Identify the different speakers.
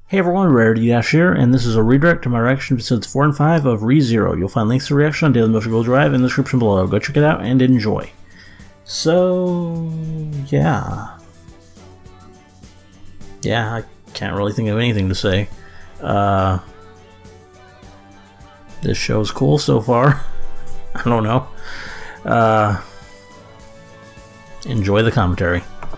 Speaker 1: Hey everyone, Rarity Dash here, and this is a redirect to my reaction to episodes 4 and 5 of ReZero. You'll find links to reaction on Daily Motion Gold Drive in the description below. Go check it out and enjoy. So, yeah. I can't really think of anything to say. This show's cool so far. I don't know. Enjoy the commentary.